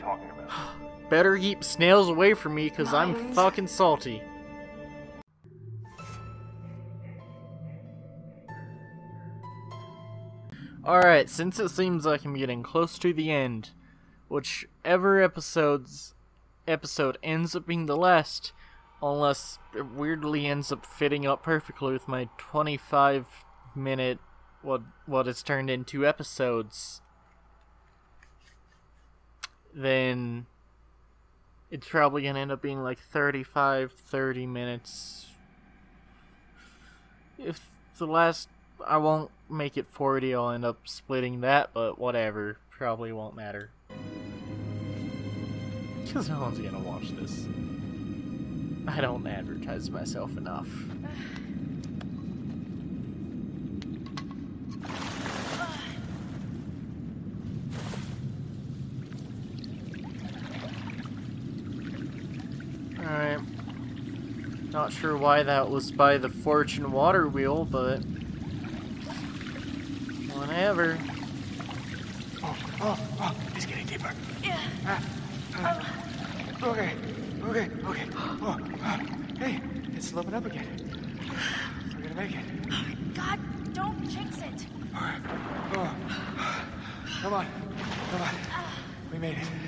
talking about? Better keep snails away from me, cause I'm fucking salty. Alright, since it seems like I'm getting close to the end, whichever episode ends up being the last, unless it weirdly ends up fitting up perfectly with my 25-minute, what is turned into episodes, then it's probably gonna end up being like 30 minutes. If the last, I won't make it 40, I'll end up splitting that, but whatever, probably won't matter. Because no one's gonna watch this. I don't advertise myself enough. Alright. Not sure why that was by the Fortune water wheel, but whatever. Oh, it's getting deeper. Yeah. Okay. Oh, hey, it's sloping up again. We're gonna make it. God, don't jinx it. All right. Oh. Come on. We made it.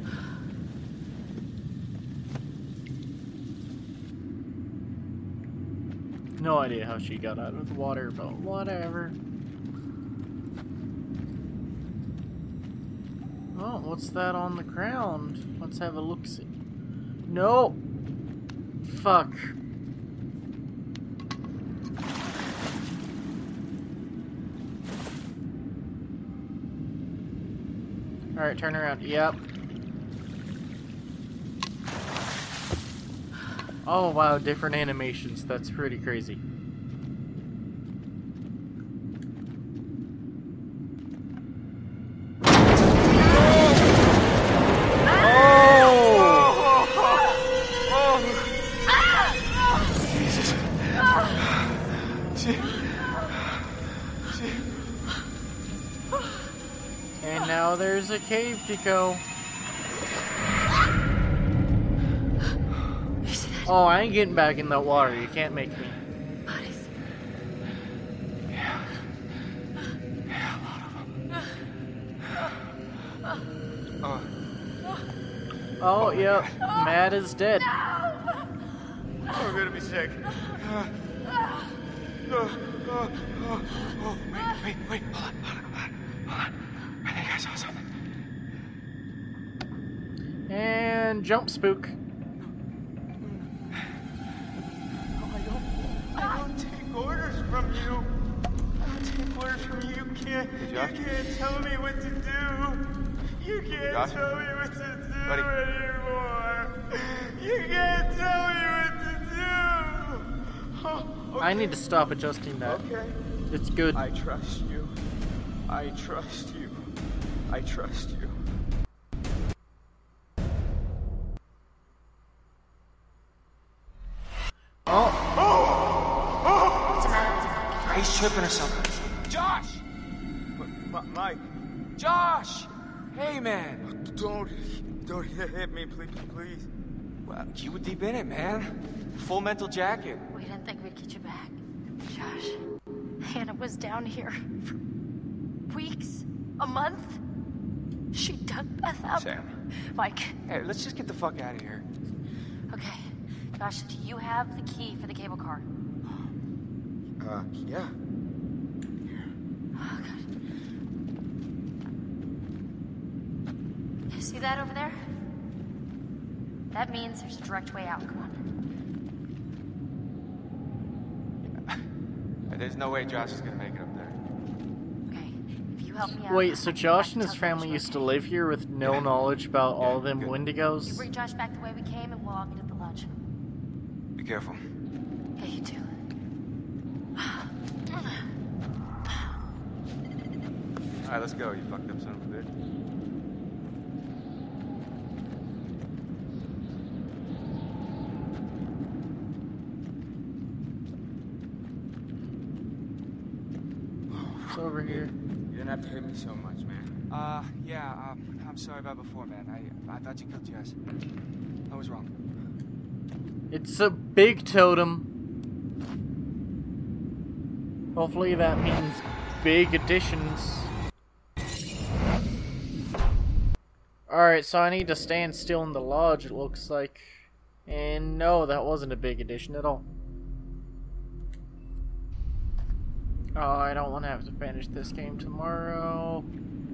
No idea how she got out of the water, but whatever. Oh, what's that on the ground? Let's have a look-see. No! Fuck. Alright, turn around. Yep. Oh wow, different animations. That's pretty crazy. And now there's a cave to go. Oh, I ain't getting back in that water. You can't make me. Yeah, a lot of them. Oh, yep. Matt is dead. We're gonna be sick. Wait, hold on. I think I saw something. And jump spook. I don't take orders from you. You can't tell me what to do. You can't tell me what to do anymore. You can't tell me what to do. Oh, okay. I need to stop adjusting that. Okay. It's good. I trust you. Oh! What's the matter? He's tripping or something. Josh! Mike. Josh! Hey, man. Don't hit me, please. Well, you were deep in it, man. Full mental jacket. We didn't think we'd get you back. Josh, Hannah was down here for weeks, a month. She dug Beth up. Sam. Mike. Hey, let's just get the fuck out of here. Okay. Josh, do you have the key for the cable car? Yeah. Oh, God. You see that over there? That means there's a direct way out. Come on. There's no way Josh is gonna make it up there. Okay. If you help me out. Wait, so Josh and his Tell family Josh used to where live here with no knowledge about all them good. You Wendigos? bring Josh back the way we came, and we'll all meet at the lodge. Be careful. Yeah, you too. Alright, let's go, you fucked up son of a bitch. It's over here. You didn't have to hit me so much, man. Yeah, I'm sorry about before, man. I thought you killed Jess. I was wrong. It's a big totem. Hopefully that means big additions. Alright, so I need to stand still in the lodge, it looks like. And no, that wasn't a big addition at all. Oh, I don't want to have to finish this game tomorrow.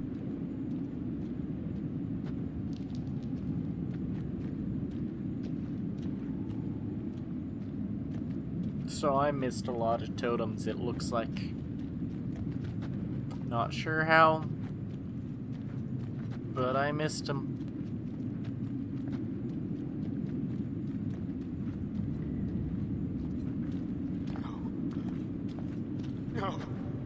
So I missed a lot of totems, it looks like. Not sure how, but I missed them. No.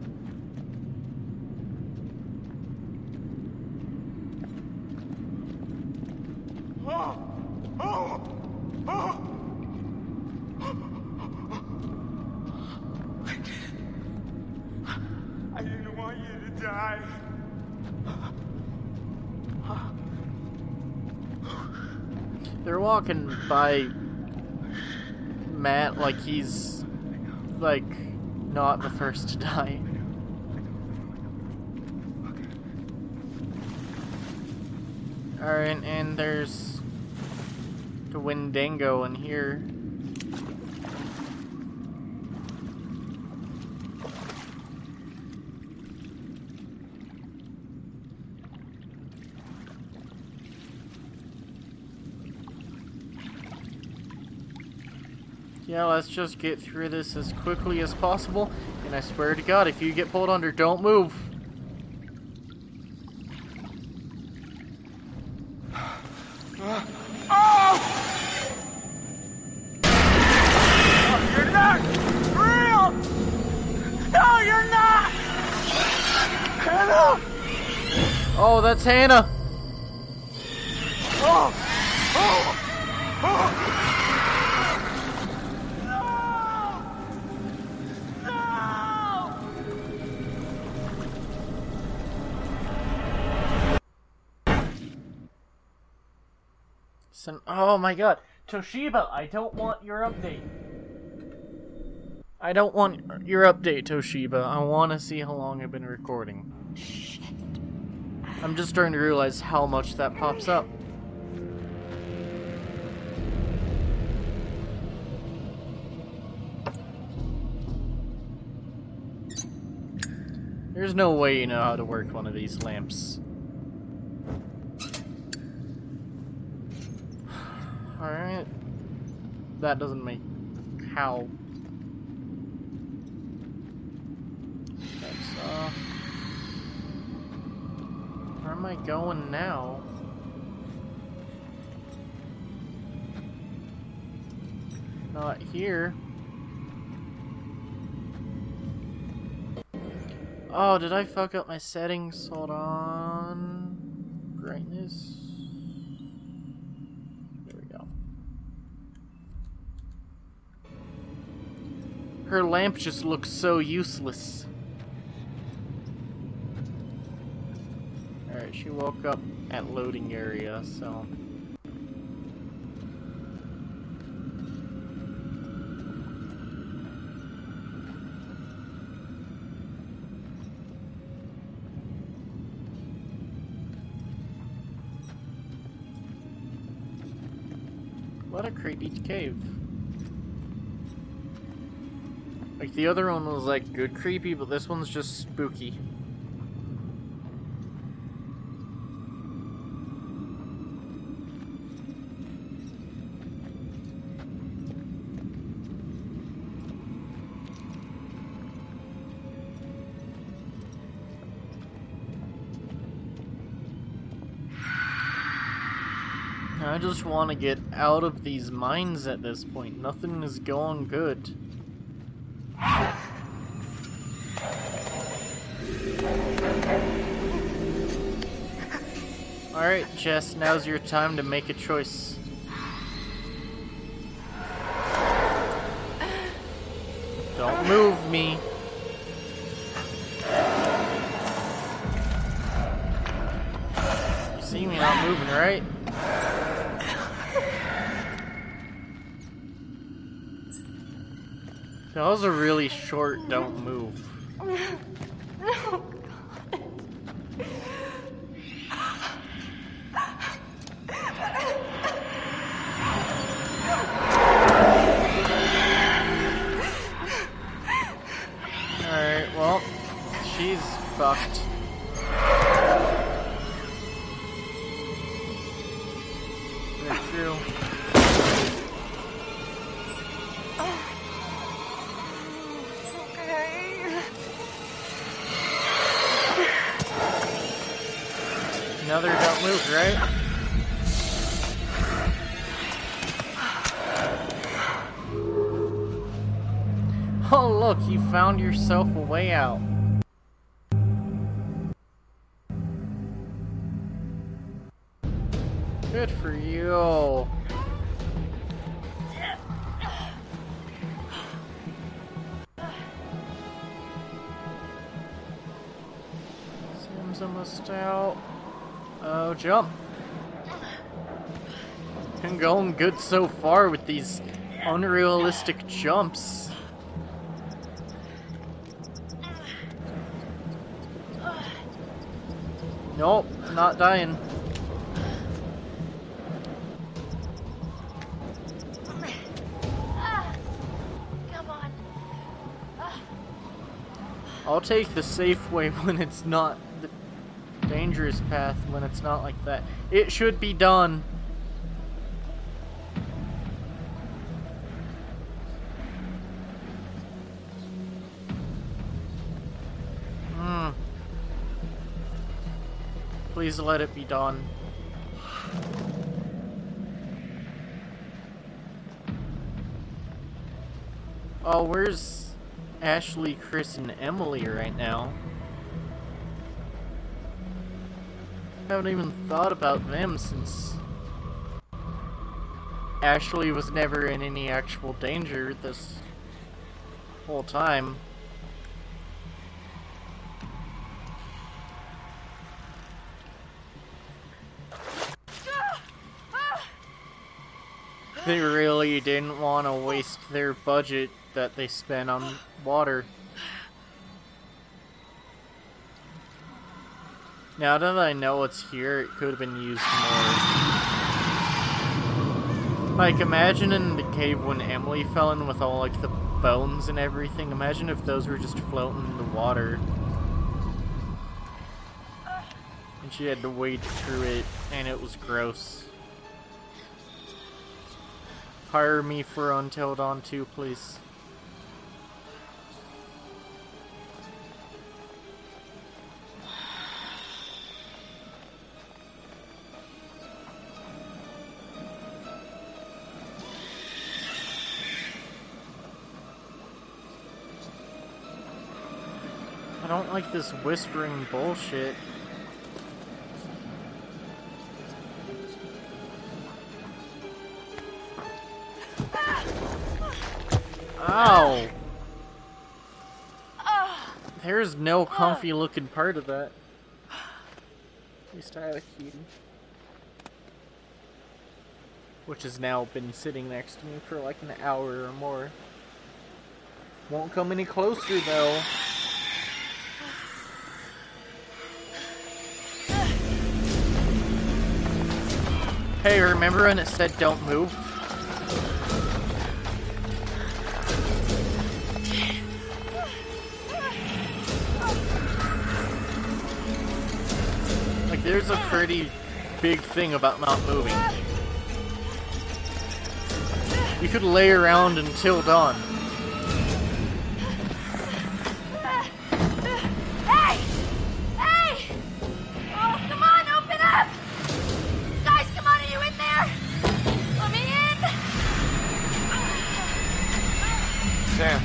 Oh! Oh! Oh! I didn't want you to die. They're walking by Matt like he's, like, not the first to die. Alright, and there's the Wendigo in here. Yeah, let's just get through this as quickly as possible. And I swear to God, if you get pulled under, don't move. Oh! You're not real! No, you're not! Hannah! Oh, that's Hannah! Oh! Oh! Oh! Oh my God, Toshiba, I don't want your update. I don't want your update, Toshiba. I want to see how long I've been recording. Shit. I'm just starting to realize how much that pops up. There's no way you know how to work one of these lamps. Alright. That doesn't make... How? That's off. Where am I going now? Not here. Oh, did I fuck up my settings? Hold on. Brightness. There we go. Her lamp just looks so useless. Alright, she woke up at loading area, so... What a creepy cave. Like, the other one was, like, good creepy, but this one's just spooky. I just want to get out of these mines at this point. Nothing is going good. Alright, Jess, now's your time to make a choice. Don't move me. You see moving, right? That was a really short don't move. Alright, well, she's fucked. Right through. It's okay. Another don't move, right? Oh look, you found yourself a way out. Good for you. Sam's almost out. Oh, jump. Been going good so far with these unrealistic jumps. Nope, not dying. Come on. I'll take the safe way when it's not the dangerous path, when it's not like that. It should be done. Please let it be done. Oh, where's Ashley, Chris, and Emily right now? Haven't even thought about them since Ashley was never in any actual danger this whole time. They really didn't want to waste their budget that they spent on water. Now that I know it's here, it could have been used more. Like, imagine in the cave when Emily fell in with all, like, the bones and everything. Imagine if those were just floating in the water. And she had to wade through it, and it was gross. Hire me for Until Dawn 2, please. I don't like this whispering bullshit. Ow! There's no comfy looking part of that. At least I had a key. Which has now been sitting next to me for like an hour or more. Won't come any closer though. Hey, remember when it said don't move? Like, there's a pretty big thing about not moving. You could lay around until dawn. Hey! Hey! Oh, come on, open up! Guys, come on, are you in there? Let me in! Sam.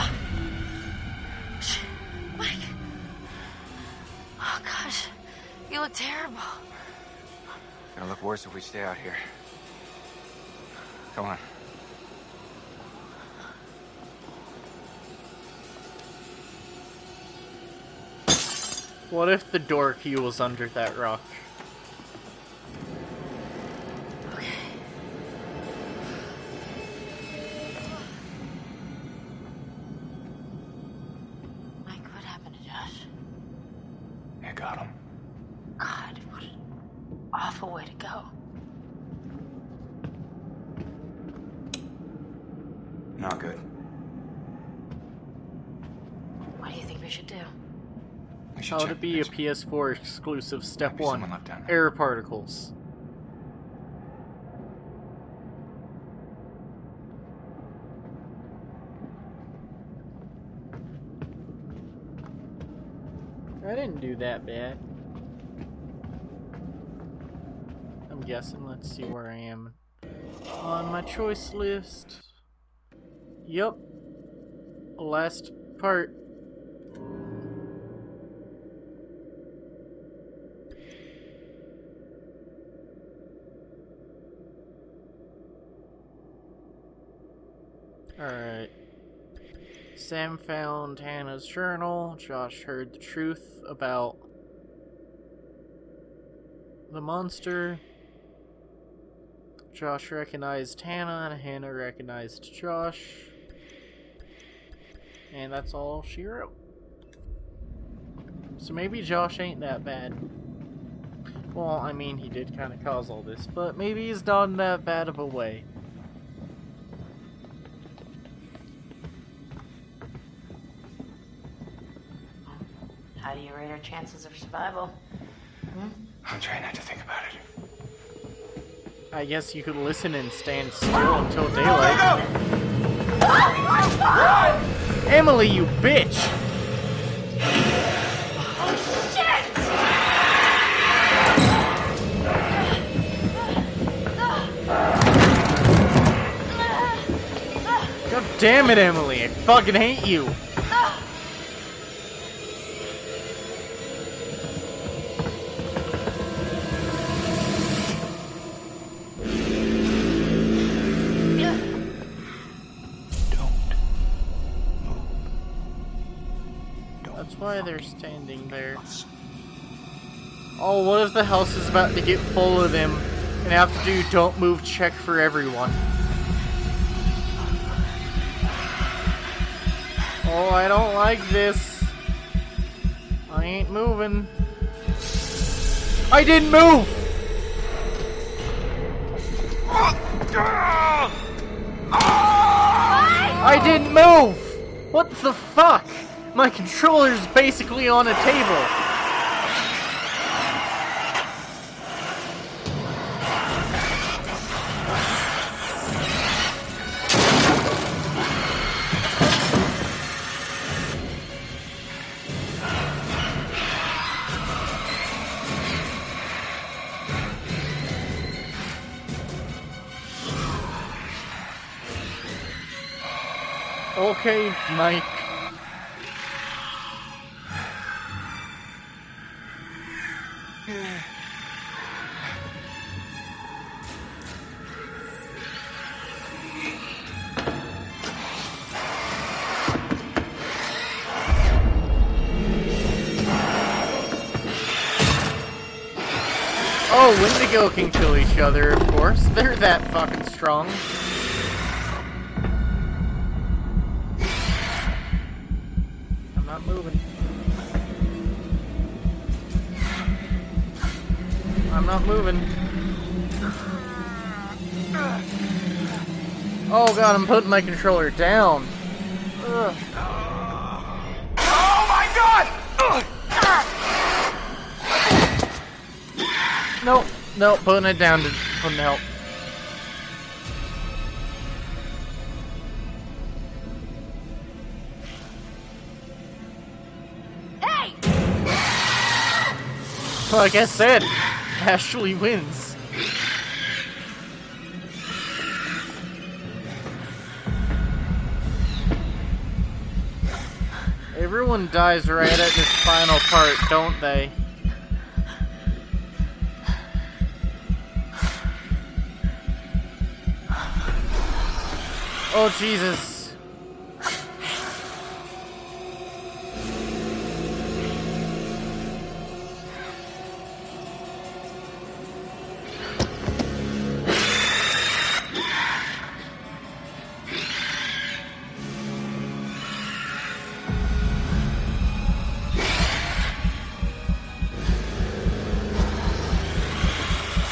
Mike. Oh, gosh. You look terrible. It'll look worse if we stay out here. Come on. What if the door key was under that rock? Not good. What do you think we should do? We should How check to the be a basement. PS4 exclusive Step Maybe 1. someone left down there. Air particles. I didn't do that bad. I'm guessing. Let's see where I am on my choice list. Yup. Last part. Alright. Sam found Hannah's journal. Josh heard the truth about the monster. Josh recognized Hannah, and Hannah recognized Josh. And that's all she wrote. So maybe Josh ain't that bad. Well, I mean, he did kind of cause all this, but maybe he's not in that bad of a way. How do you rate our chances of survival? I'm trying not to think about it. I guess you could listen and stand still until daylight. Emily, you bitch! God damn it, Emily! I fucking hate you! That's why they're standing there. Oh, what if the house is about to get full of them and have to do don't move check for everyone? Oh, I don't like this. I ain't moving. I didn't move! I didn't move! What the fuck? My controller's basically on a table. Okay, Mike. Oh, Wendigo can kill each other, of course. They're that fucking strong. I'm not moving. I'm not moving. Oh god, I'm putting my controller down. Ugh. Oh my god! Nope, nope, putting it down wouldn't help. Hey! Like I said, Ashley wins. Everyone dies right at this final part, don't they? Oh, Jesus.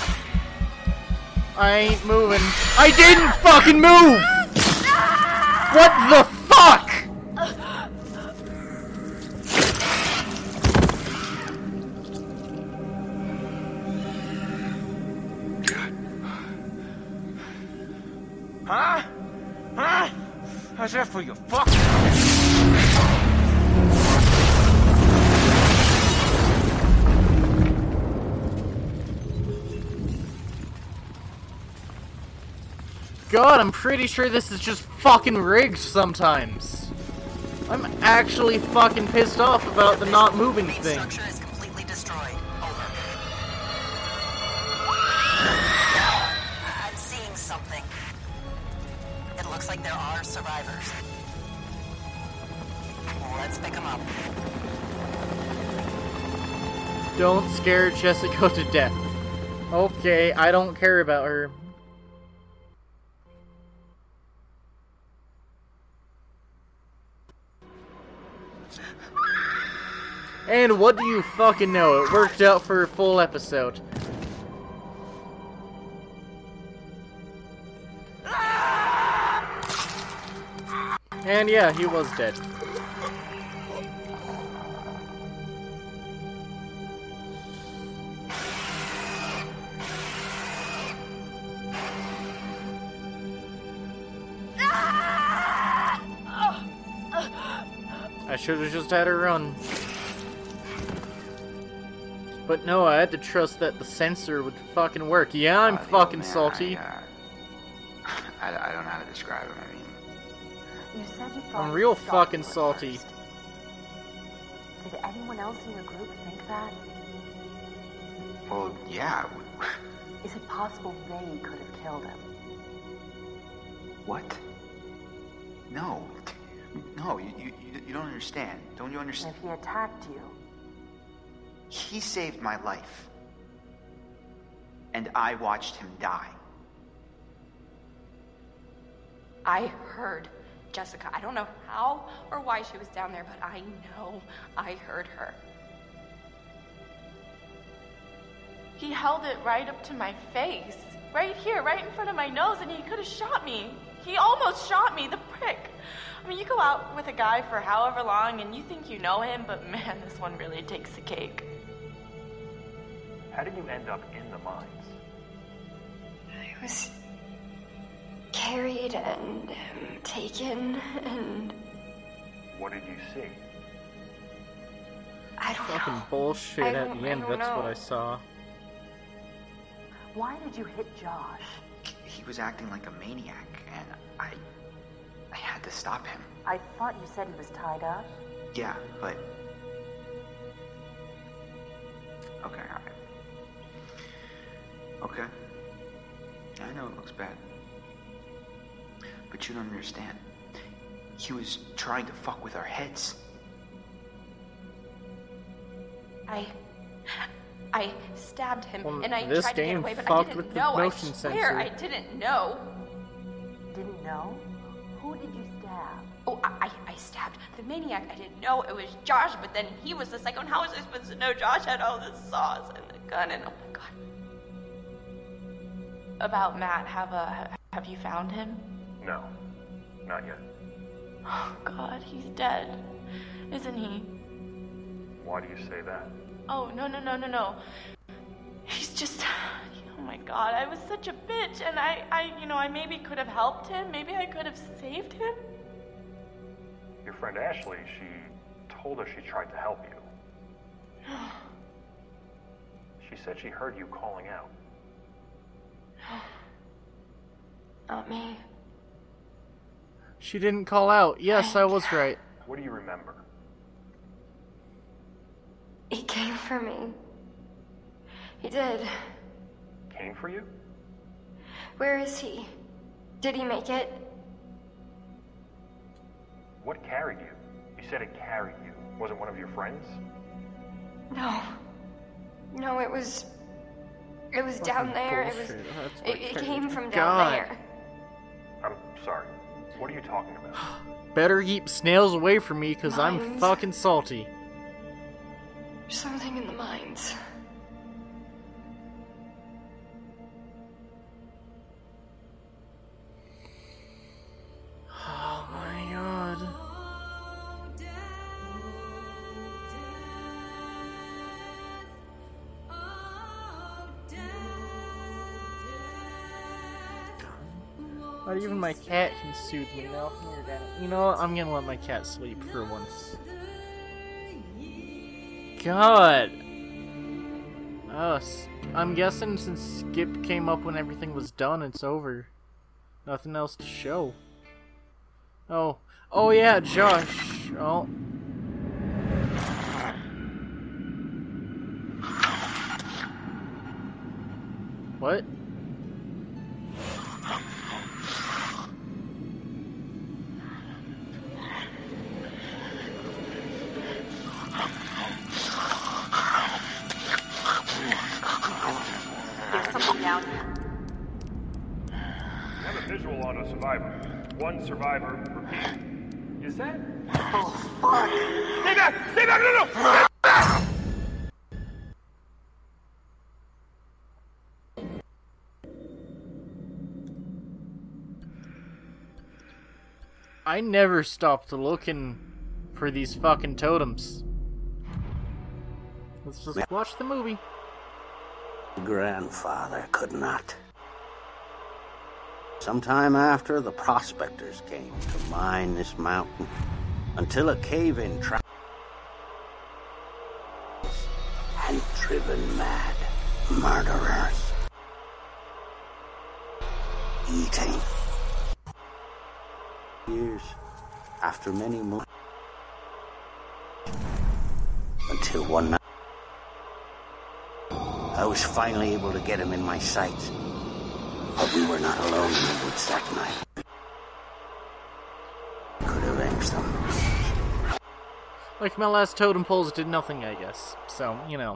I ain't moving. I didn't fucking move! What the fuck? Huh? Huh? How's that for you, fuck? God, I'm pretty sure this is just fucking rigged sometimes. I'm actually fucking pissed off about the not moving Main thing. structure is completely destroyed. Over. I'm seeing something. It looks like there are survivors. Let's pick them up. Don't scare Jessica to death. Okay, I don't care about her. And what do you fucking know? It worked out for a full episode. And yeah, he was dead. I should have just had her run. But no, I had to trust that the sensor would fucking work. Yeah, I'm The fucking old man, salty. I don't know how to describe him. I mean, You said you thought I'm real he stalked fucking you at salty. first. Did anyone else in your group think that? well, yeah. Is it possible they could have killed him? What? No. No, you don't understand. Don't you And understand? if he attacked you, He saved my life. And I watched him die. I heard Jessica. I don't know how or why she was down there, but I know I heard her. He held it right up to my face. Right here, right in front of my nose, and he could have shot me. He almost shot me, the prick. I mean, you go out with a guy for however long and you think you know him, but man, this one really takes the cake. How did you end up in the mines? I was carried and taken, and What did you see? I don't Fucking know. bullshit I at don't- the I end, don't that's what know. I saw. why did you hit Josh? He was acting like a maniac, and I had to stop him. I thought you said he was tied up. Yeah, but... Okay, alright. Okay. I know it looks bad. But you don't understand. He was trying to fuck with our heads. I stabbed him, Well, and I this tried to game get away, but I fucked didn't with the know. I motion swear, sensor. I didn't know. Didn't know? Who did you stab? Oh, I stabbed the maniac. I didn't know it was Josh, but then he was the psycho. And how was I supposed to know Josh had all this sauce and the gun and oh my god. About Matt, have you found him? No, not yet. Oh god, he's dead, isn't he? Why do you say that? Oh no. He's just. Oh my god, I was such a bitch, and I maybe could have helped him. Maybe I could have saved him. Your friend Ashley, she told us she tried to help you. She said she heard you calling out. Not me. She didn't call out. Yes, I was right. What do you remember? He came for me. He did. Came for you? Where is he? Did he make it? What carried you? You said it carried you. Was it one of your friends? No. No, it was down there. bullshit. That's what It carried came you. from down God. there. I'm sorry. What are you talking about? Better keep snails away from me, cause I'm Mines. fucking salty. There's something in the mines. Oh my Not even my cat can soothe me now. Come here, Danny. You know what? I'm gonna let my cat sleep for once. God! I'm guessing since Skip came up when everything was done, it's over. Nothing else to show. Oh. Oh yeah, Josh. Oh. What? There's something down here. We have a visual on a survivor. One survivor, repeat. Is that? Oh, fuck. Stay back! Stay back! No, no! Stay back! I never stopped looking for these fucking totems. Let's just watch the movie. Grandfather could not. Sometime after, the prospectors came to mine this mountain until a cave-in trap and driven mad murderers eating. Years after many months, until one night I was finally able to get him in my sights. But we were not alone in the woods that night. Could avenge them. Like, my last totem poles did nothing, I guess. So, you know.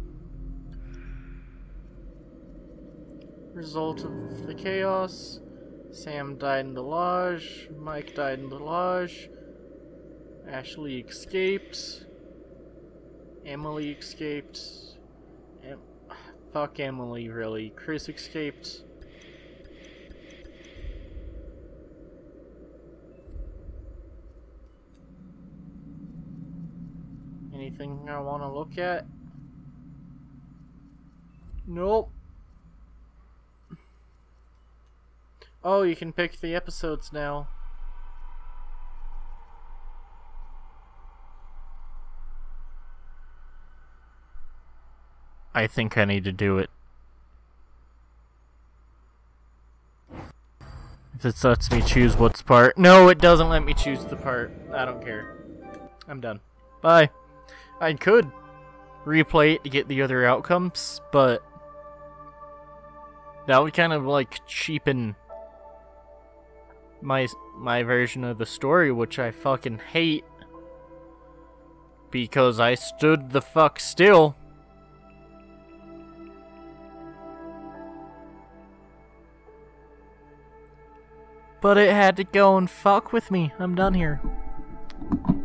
Result of the chaos. Sam died in the lodge. Mike died in the lodge. Ashley escaped. Emily escaped. Fuck Emily, really. Chris escaped. Anything I want to look at? Nope. Oh, you can pick the episodes now. I think I need to do it. If it lets me choose what's part. No, it doesn't let me choose the part. I don't care. I'm done. Bye. I could replay it to get the other outcomes, but that would kind of like cheapen my version of the story, which I fucking hate because I stood the fuck still. But it had to go and fuck with me. I'm done here.